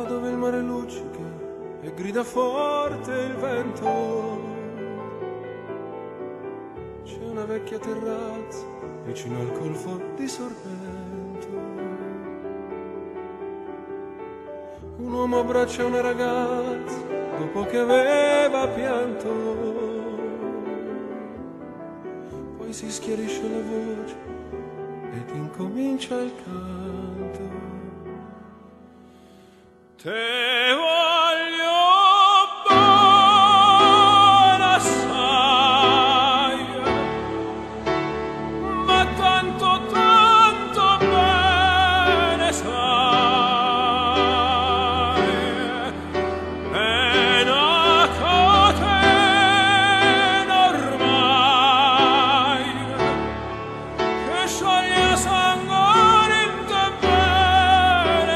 dove il mare luccica e grida forte il vento. C'è una vecchia terrazza vicino al golfo di Sorrento. Un uomo abbraccia una ragazza dopo che aveva pianto. Poi si schiarisce la voce ed incomincia il canto. Te voglio bene assai, ma tanto, tanto bene sai, è una catena ormai che scioglie sangue in te bene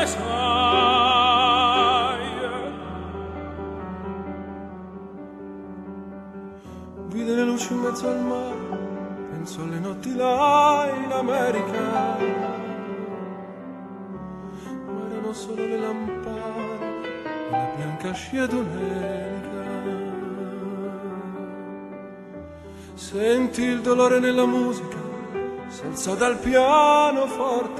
sai. Vide le luci in mezzo al mare, penso alle notti là in America, ma erano solo le lampade e la bianca scia d'un'elica. Sentì il dolore nella musica, si alzò dal pianoforte,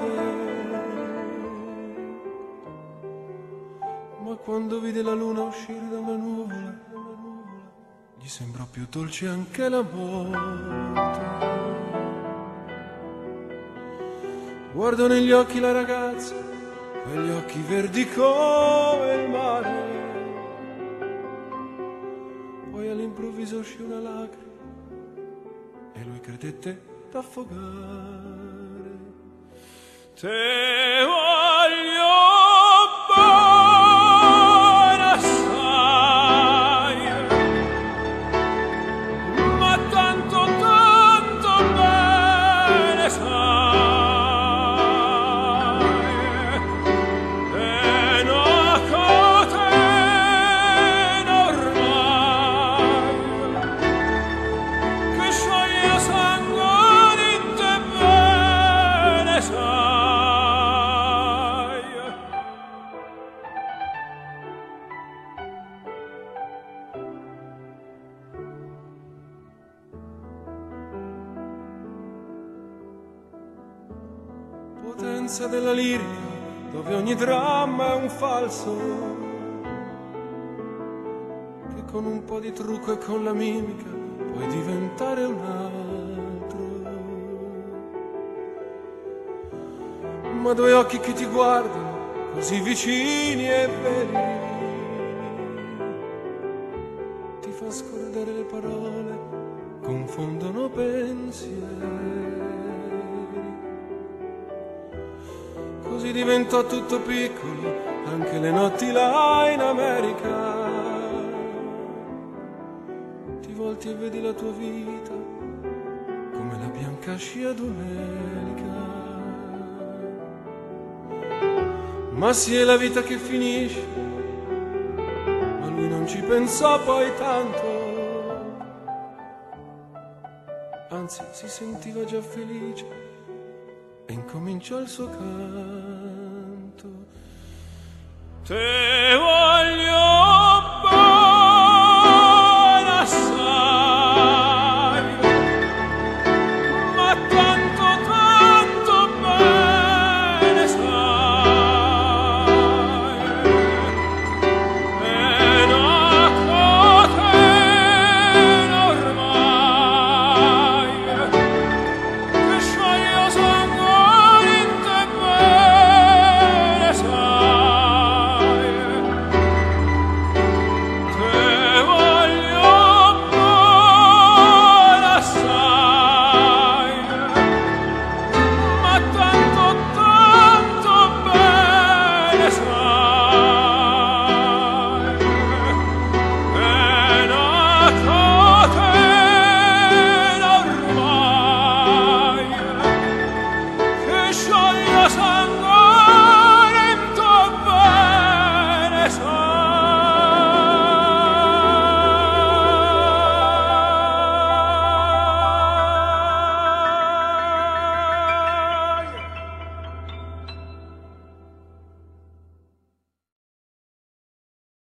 ma quando vide la luna uscire da una nuvola, gli sembrò più dolce anche la morte. Guardò negli occhi la ragazza, quegli occhi verdi come il mare. Poi all'improvviso uscì una lacrima e lui credette d'affogare. Te voglio bene assai, ma tanto, tanto bene sai, è una catena ormai che scioglie sangue in te bene sai. Potenza della lirica, dove ogni dramma è un falso, che con un po' di trucco e con la mimica puoi diventare un altro. Ma due occhi che ti guardano così vicini e veri, ti fa scordare le parole, confondono pensieri. Così diventò tutto piccolo, anche le notti là in America. Ti volti e vedi la tua vita come la bianca scia d'un'elica. Ma sì, è la vita che finisce, ma lui non ci pensò poi tanto. Anzi, si sentiva già felice e incominciò il suo canto. Te